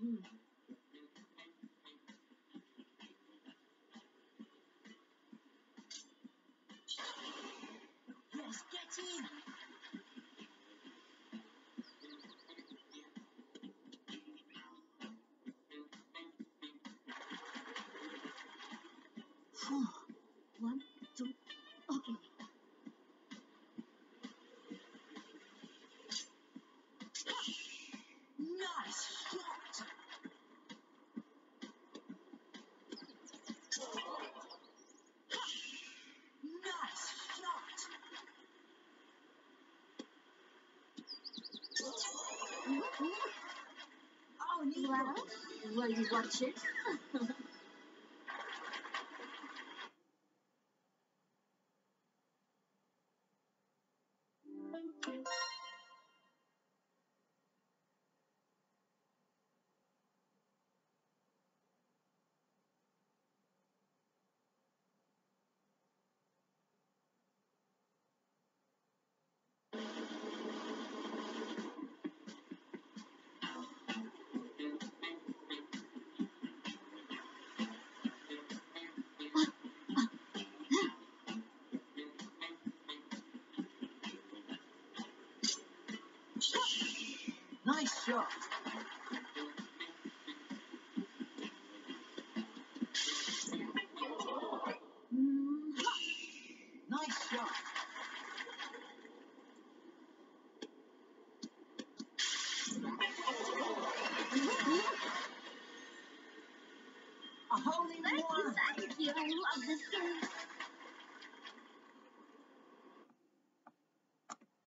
Yes, get in. One, two, okay. Nice shot. Nice shot. Oh, Nico. Well, will you watch it? Nice shot. Nice shot. A hole in one. Thank you. I love this game.